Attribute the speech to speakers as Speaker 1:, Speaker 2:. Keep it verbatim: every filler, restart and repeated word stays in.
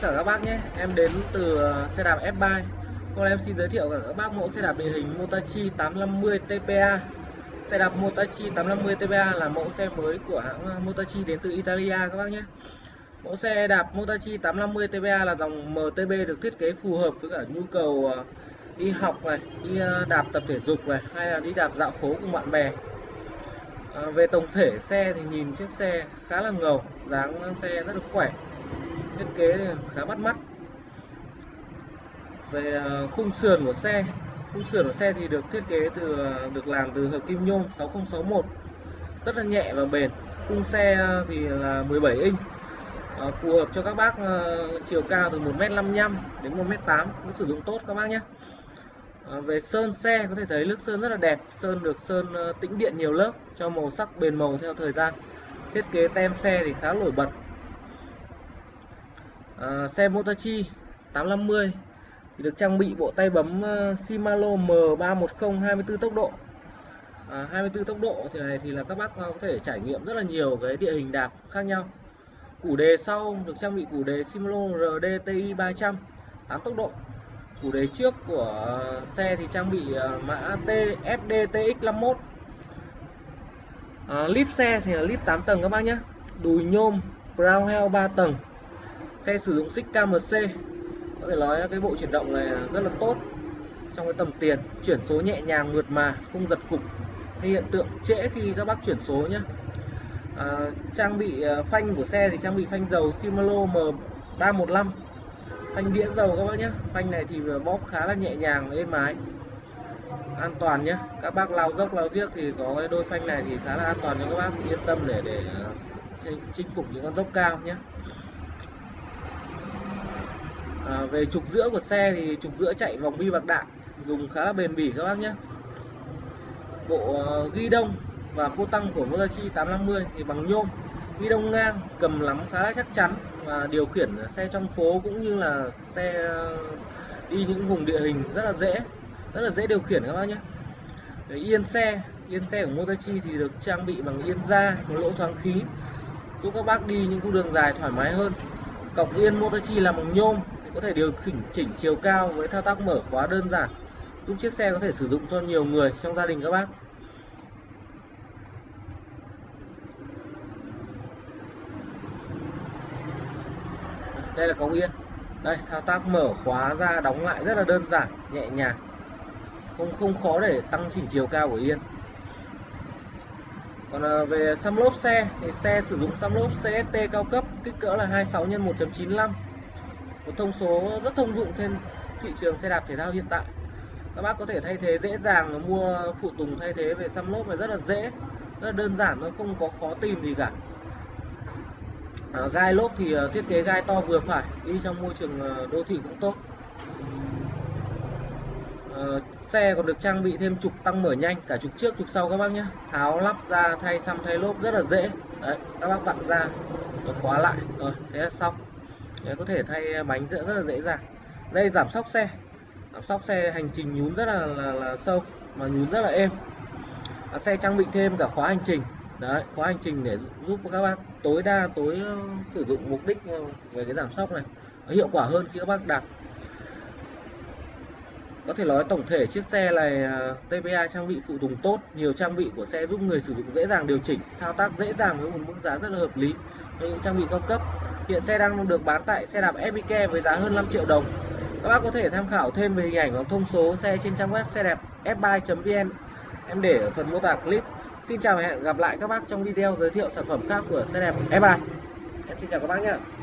Speaker 1: cả các bác nhé. Em đến từ xe đạp ép ba. Hôm nay em xin giới thiệu với các bác mẫu xe đạp địa hình Motachi tám năm mươi tê pê a. Xe đạp Motachi tám năm mươi tê pê a là mẫu xe mới của hãng Motachi đến từ Italia các bác nhé. Mẫu xe đạp Motachi tám năm mươi tê pê a là dòng em tê bê được thiết kế phù hợp với cả nhu cầu đi học này, đi đạp tập thể dục này, hay là đi đạp dạo phố cùng bạn bè. À, về tổng thể xe thì nhìn chiếc xe khá là ngầu, dáng xe rất là khỏe, thiết kế khá bắt mắt. Về khung sườn của xe, khung sườn của xe thì được thiết kế từ được làm từ hợp kim nhôm sáu không sáu một, rất là nhẹ và bền. Khung xe thì là mười bảy inch, à, phù hợp cho các bác uh, chiều cao từ một mét năm mươi lăm đến một mét tám, cũng sử dụng tốt các bác nhé. À, về sơn xe có thể thấy nước sơn rất là đẹp, sơn được sơn uh, tĩnh điện nhiều lớp cho màu sắc bền màu theo thời gian. Thiết kế tem xe thì khá nổi bật. À, xe Motachi tám năm mươi thì được trang bị bộ tay bấm uh, Shimano M ba một không hai mươi tư tốc độ. À, hai mươi tư tốc độ thì này thì là các bác có thể trải nghiệm rất là nhiều cái địa hình đạp khác nhau. Củ đề sau được trang bị củ đề Shimano R D T I ba trăm, tám tốc độ. Củ đề trước của xe thì trang bị mã T F D T X năm mốt. À, lip xe thì là lip tám tầng các bác nhé. Đùi nhôm Brown Hell ba tầng. Xe sử dụng xích K M C. Có thể nói cái bộ chuyển động này rất là tốt trong cái tầm tiền. Chuyển số nhẹ nhàng mượt mà, không giật cục hay hiện tượng trễ khi các bác chuyển số nhé. À, trang bị phanh của xe thì trang bị phanh dầu Shimano M ba một năm, phanh đĩa dầu các bác nhé. Phanh này thì bóp khá là nhẹ nhàng, êm ái, an toàn nhé. Các bác lao dốc lao giếc thì có cái đôi phanh này thì khá là an toàn cho các bác, yên tâm để để chinh phục những con dốc cao nhé. À, về trục giữa của xe thì trục giữa chạy vòng bi bạc đạn, dùng khá là bền bỉ các bác nhé. Bộ uh, ghi đông và cô tăng của Motachi tám năm mươi thì bằng nhôm, ghi đông ngang, cầm nắm khá là chắc chắn và điều khiển xe trong phố cũng như là xe đi những vùng địa hình rất là dễ, rất là dễ điều khiển các bác nhé. Để yên xe, yên xe của Motachi thì được trang bị bằng yên da, có lỗ thoáng khí, giúp các bác đi những cung đường dài thoải mái hơn. Cọc yên Motachi là bằng nhôm, có thể điều chỉnh chỉnh chiều cao với thao tác mở khóa đơn giản, giúp chiếc xe có thể sử dụng cho nhiều người trong gia đình các bác. Đây là cọc yên. Đây, thao tác mở khóa ra đóng lại rất là đơn giản, nhẹ nhàng, không không khó để tăng chỉnh chiều cao của yên. Còn về xăm lốp xe thì xe sử dụng xăm lốp C S T cao cấp, kích cỡ là hai mươi sáu nhân một chấm chín lăm, một thông số rất thông dụng trên thị trường xe đạp thể thao hiện tại. Các bác có thể thay thế dễ dàng, mua phụ tùng thay thế về xăm lốp này rất là dễ, rất là đơn giản, nó không có khó tìm gì cả. À, gai lốp thì uh, thiết kế gai to vừa phải, đi trong môi trường uh, đô thị cũng tốt. Uh, xe còn được trang bị thêm trục tăng mở nhanh, cả trục trước trục sau các bác nhé. Tháo lắp ra thay xăm thay lốp rất là dễ. Đấy, các bác vặn ra rồi khóa lại, rồi thế là xong. Đấy, có thể thay bánh rất là dễ dàng. Đây giảm xóc xe, giảm xóc xe hành trình nhún rất là, là, là sâu mà nhún rất là êm. À, xe trang bị thêm cả khóa hành trình. Đấy, khóa hành trình để giúp các bác tối đa tối uh, sử dụng mục đích uh, về cái giảm xóc này nó hiệu quả hơn khi các bác đạp. Có thể nói tổng thể chiếc xe này uh, tê pê a trang bị phụ tùng tốt, nhiều trang bị của xe giúp người sử dụng dễ dàng điều chỉnh, thao tác dễ dàng với một mức giá rất là hợp lý với những trang bị cao cấp. Hiện xe đang được bán tại xe đạp ép bê ca với giá hơn năm triệu đồng. Các bác có thể tham khảo thêm về hình ảnh hoặc thông số xe trên trang web xe đẹp f ba chấm vn. Em để ở phần mô tả clip. Xin chào và hẹn gặp lại các bác trong video giới thiệu sản phẩm khác của xe đẹp ép ba. Em xin chào các bác nhé.